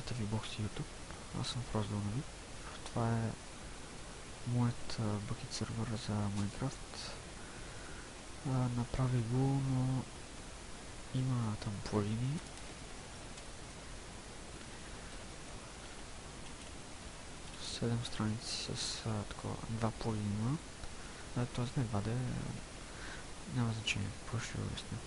Здравейте ви, бокси YouTube. Аз съм Фроздълновик. Това е моят бъкет сервер за Minecraft. Направих го, но има там плагини. Седем страници с такова, два плагина има. Тоест не два, няма значение, какво ще ви обясня.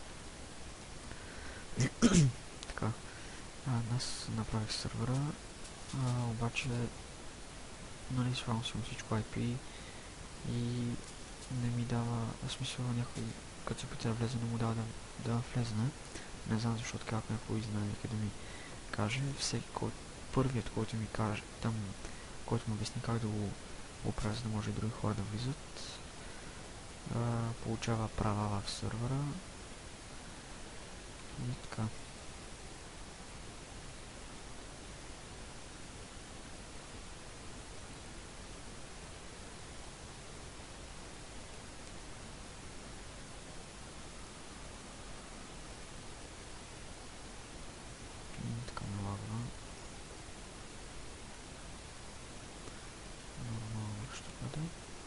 Така, аз направих сервера, обаче нали слагам си всичко IP и не ми дава, в смисъл някой, като се опита да влезе, не му дава да влезне. Не знам защо така, ако някой знае да ми каже. Първият, който ми каже, там, който му обясни как да го оправя, за да може и други хора да влизат, получава права в сервера и така. Така ме лагва. Нормално ще бъде.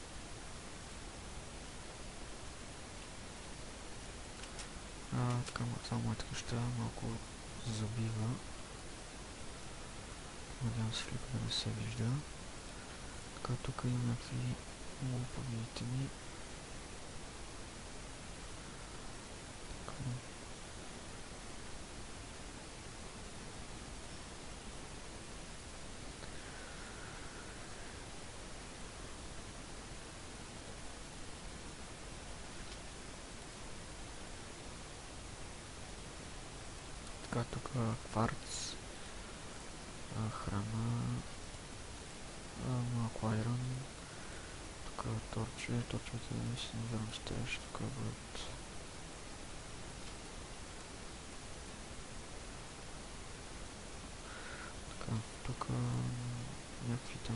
Така, само моята къща малко забива. Надявам се флипа да не се вижда. Така, тук има някакви лупави итеми. Така, тук кварц, храна, малко айрон, тук торчовете си не вярвам, че те ще тук бъдат. Така, тук някакви там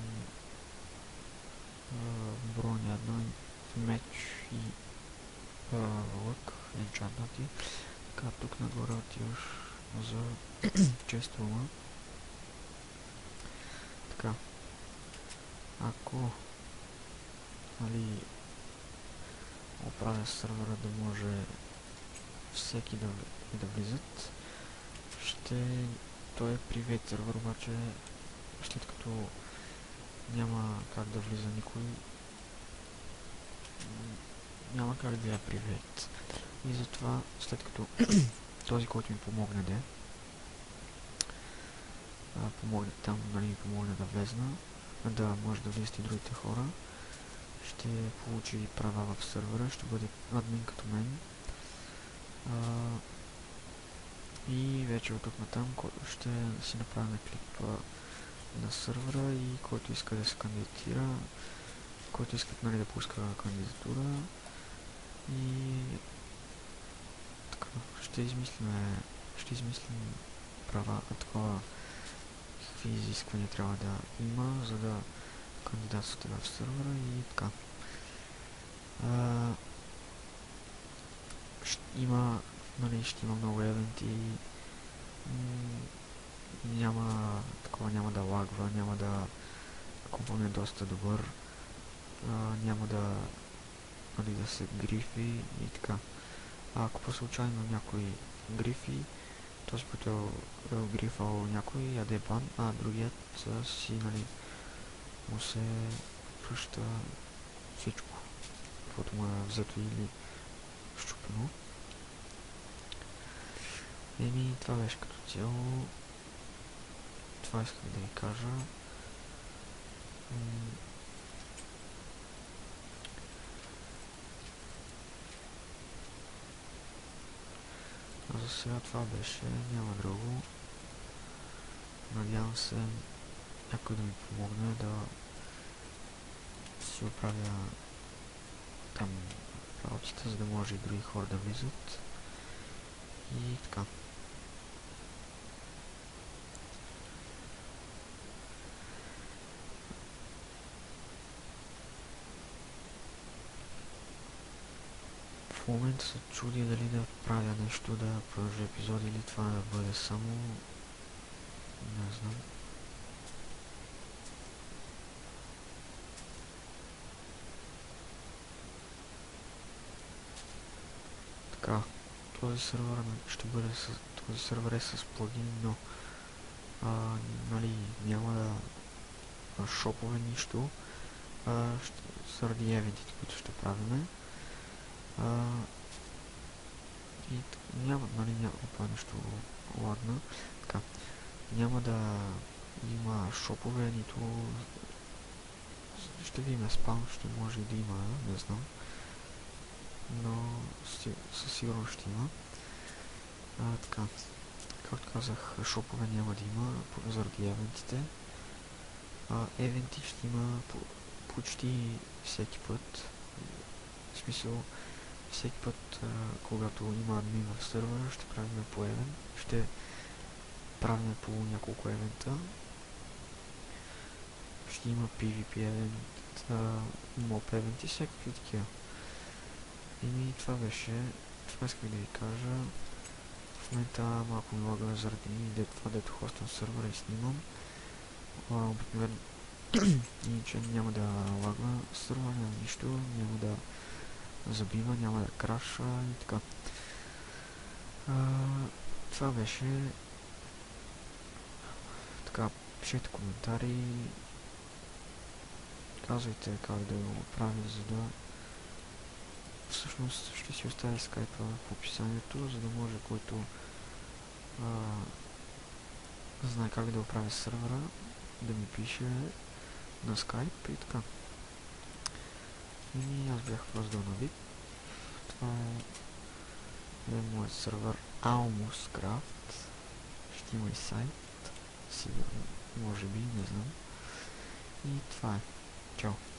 броня, една меч и лък, енчантнати. Така, тук нагоре отиваш за честолма. Така, ако нали оправя сервера да може всеки да влизат, той е привет сервер, обаче след като няма как да влиза никой, няма как да я привет. И затова след като този, който ми помогне помогне там, нали ми помогне да влезна, да може да влизат и другите хора, ще получи права в сервера, ще бъде админ като мен. И вече от тук натам ще си направим клип на сервера и който иска да се кандидатира, който иска нали да пуска кандидатура и така, ще измислим права, такова какви изисквания трябва да има, за да кандидатствате в сервера и така. Ще има много евенти, няма да лагва, няма да компът е доста добър, няма да се грифи и така. Ако по случайно някой грифи, този, който е грифал някой, яде бан, а другият си му се връща всичко, каквото му е взето или щупено. Това беше като цяло. Това исках да ви кажа. За сега това беше, няма друго. Надявам се някой да ми помогне да си оправя там работите, за да може и други хора да влизат. И така. В момента се чуди дали да правя нещо, да продължа епизоди или това да бъде само Не знам. Така, този сервер ще бъде с... този сервер е с плагин, но нали, няма да шопове нищо, заради евентите, които ще правиме. И няма това нещо ладно. Така, няма да има шопове, нито ще ви има спам, ще може и да има, не знам. Но със сигурност ще има. Така, както казах, шопове няма да има заради евентите. Евенти ще има почти всеки път. В смисъл, всеки път, когато има админ в сервера, ще правим по евент. Ще правим по няколко евента. Ще има PvP евент, mob евент и всякакви такива. И това беше. Това исках да ви кажа. В момента малко ми лага заради това, дето хостам сервера и снимам. Обикновено иначе няма да лага сервера, няма нищо, няма да забива, няма да краша и така. Това беше. Така, пишете коментари, казвайте как да го правим, за да... Всъщност ще си оставя скайпа в описанието, за да може който знае как да оправя сервера, да ми пише на скайп и така. И аз бях раздал на вид. Това е моят сервер Almuscraft. Ще има и сайт. Сигурно, може би, не знам. И това е. Чао!